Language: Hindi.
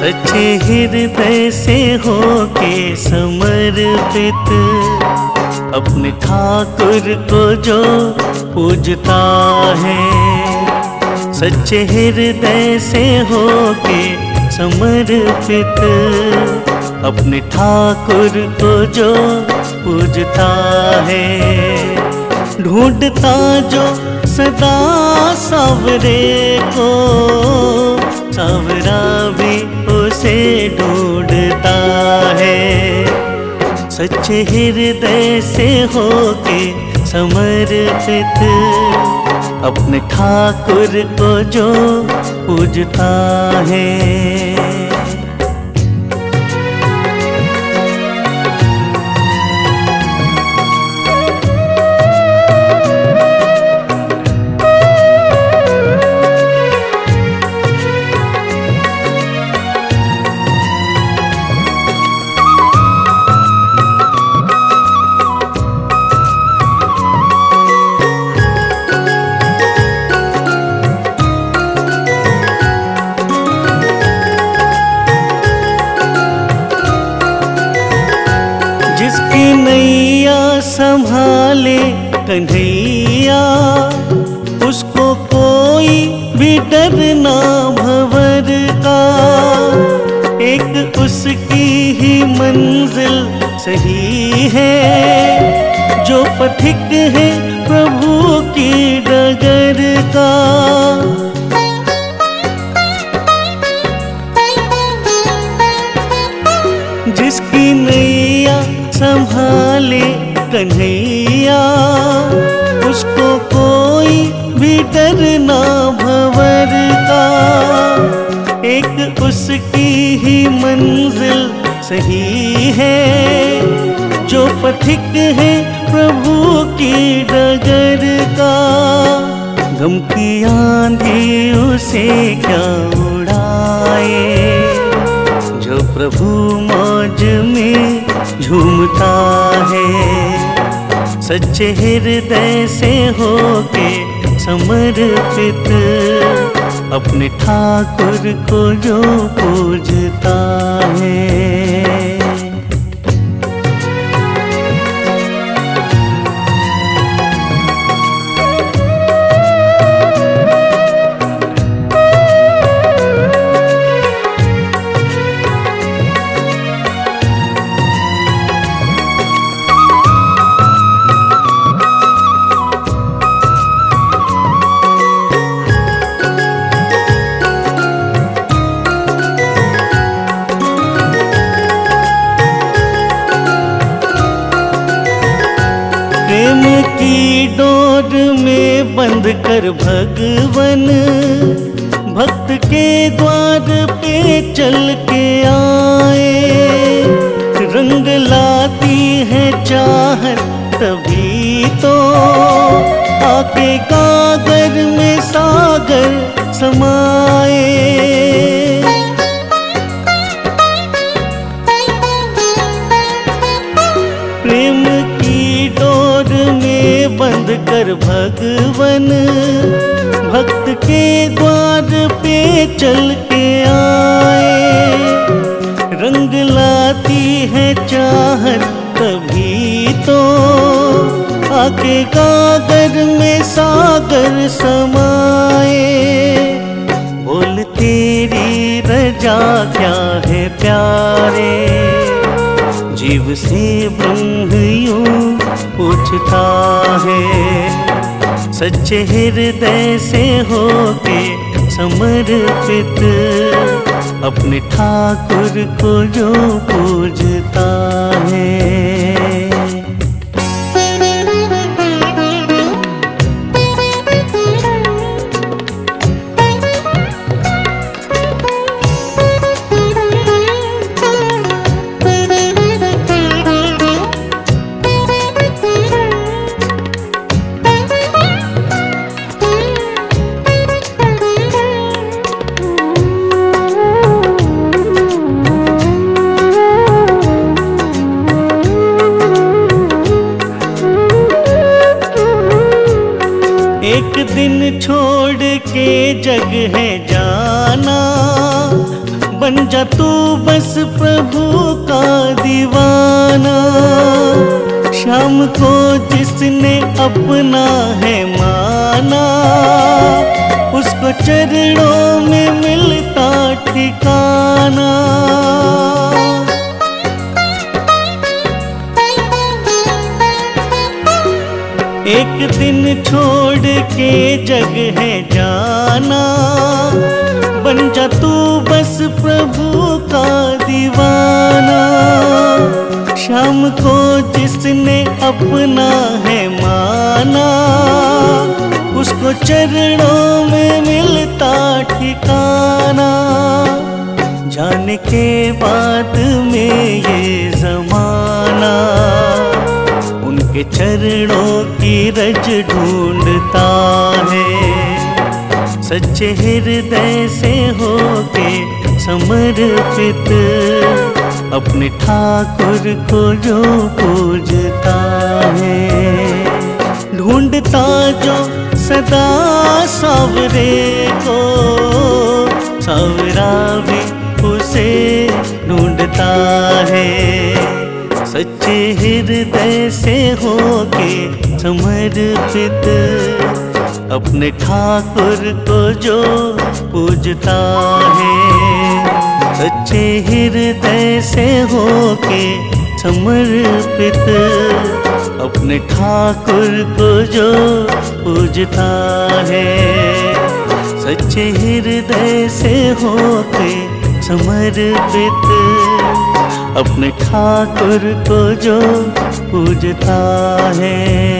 सच्चे हृदय से होके समर्पित, अपने ठाकुर को जो पूजता है। सच्चे हृदय से होके समर्पित, अपने ठाकुर को जो पूजता है। ढूंढता जो सदा सावरे को, सावरा भी उसे ढूंढता है। सच्चे हृदय से होके समर्पित, अपने ठाकुर को जो पूजता है। जिसकी नैया संभाले कन्हैया, उसको कोई भी डर ना भंवर का। एक उसकी ही मंजिल सही है, जो पथिक है प्रभु की डगर का। जिसकी नैया संभाले कन्हैया, उसको कोई भी डर ना भंवर का। एक उसकी ही मंजिल सही है, जो पथिक है प्रभु की डगर का। गम की आंधी उसे क्या उड़ाए, जो प्रभु मौज में झूमता है। सच्चे हृदय से होके समर्पित, अपने ठाकुर को जो पूजता है। प्रेम की डोर में बंध कर भगवन, भक्त के द्वार पे चल के आए। रंग लाती है चाहत तभी तो, आके गागर में सागर समाए। प्रेम की डोर में बंध कर भगवन, भक्त के द्वार पे चल के आए। रंग लाती है चाहत तभी तो, आके गागर में सागर समाए। बोल तेरी रजा क्या है प्यारे, जीव से ब्रह्म यूं पूछता है। सच्चे हृदय से होके समर्पित, अपने ठाकुर को जो पूजता है। एक दिन छोड़ के जग है जाना, बन जा तू बस प्रभु का दीवाना। श्याम को जिसने अपना है माना, उसको चरणों में मिलता ठिकाना। एक दिन छोड़ के जग है जाना, बन जा तू बस प्रभु का दीवाना। श्याम को जिसने अपना है माना, उसको चरणों में मिलता ठिकाना। जाने के बाद में ये ज़माना उनके चरणों की रज ढूंढता है। सच्चे हृदय से होके समर्पित अपने ठाकुर को जो पूजता है। ढूंढता जो सदा सावरे को, सावरा भी उसे ढूंढता है। सच्चे हृदय से होके समर्पित अपने ठाकुर को जो पूजता है। सच्चे हृदय से होके समर्पित अपने ठाकुर को जो पूजता है। सच्चे हृदय से होके समर्पित अपने ठाकुर को जो पूजता है।